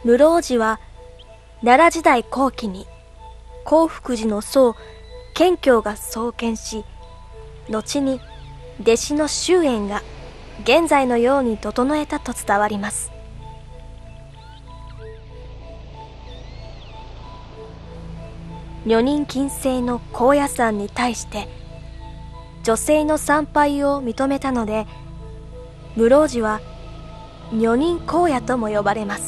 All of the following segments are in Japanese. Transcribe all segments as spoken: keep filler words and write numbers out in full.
室生寺は奈良時代後期に興福寺の僧建教が創建し、後に弟子の周衍が現在のように整えたと伝わります。女人禁制の高野山に対して女性の参拝を認めたので、室生寺は女人高野とも呼ばれます。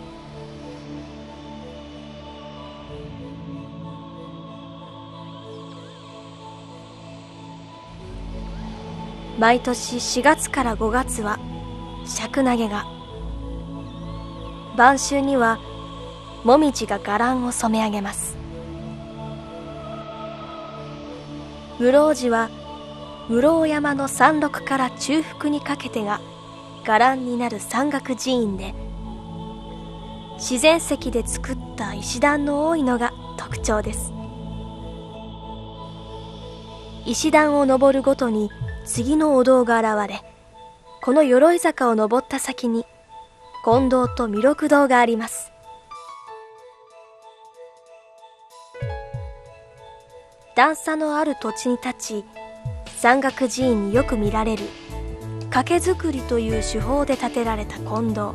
毎年しがつからごがつは釈投げが、晩秋にはもみじが伽藍を染め上げます。室生寺は室生山の山麓から中腹にかけてが伽藍になる山岳寺院で、自然石で作った石段の多いのが特徴です。石段を登るごとに次のお堂が現れ、この鎧坂を登った先に金堂と弥勒堂があります。段差のある土地に立ち、山岳寺院によく見られる掛作りという手法で建てられた金堂、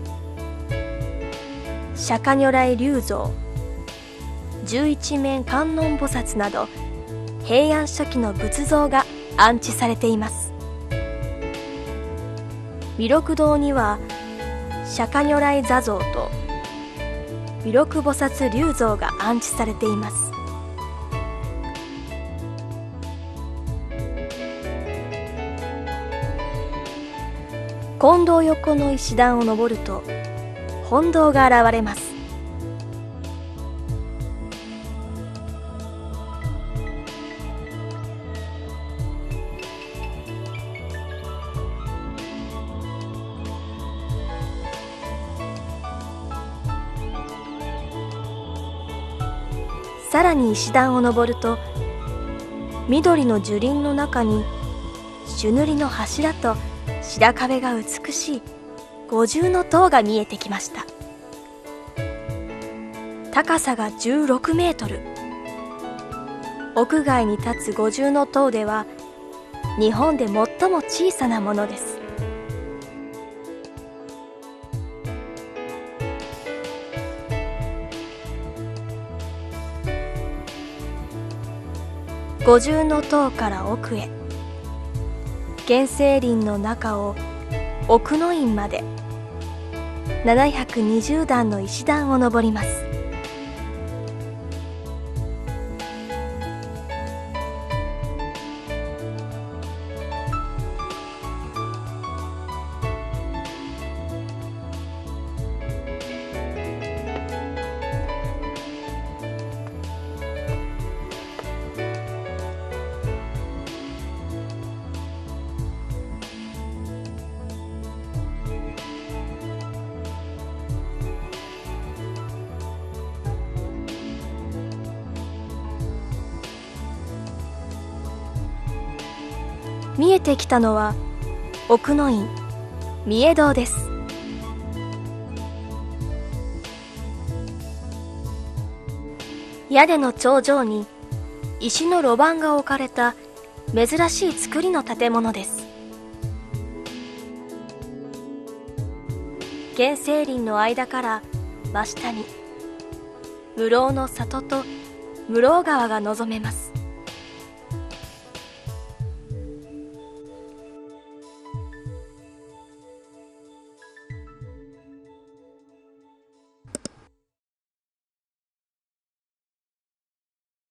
釈迦如来立像、十一面観音菩薩など平安初期の仏像が安置されています。弥勒堂には釈迦如来坐像と弥勒菩薩立像が安置されています。金堂横の石段を登ると本堂が現れます。さらに石段を登ると、緑の樹林の中に朱塗りの柱と白壁が美しい五重塔が見えてきました。高さがじゅうろくメートル。屋外に立つ五重塔では日本で最も小さなものです。五重塔から奥へ、原生林の中を奥の院までななひゃくにじゅう段の石段を登ります。見えてきたのは奥の院御栄堂です。屋根の頂上に石の路盤が置かれた珍しい造りの建物です。原生林の間から真下に室生の里と室生川が望めます。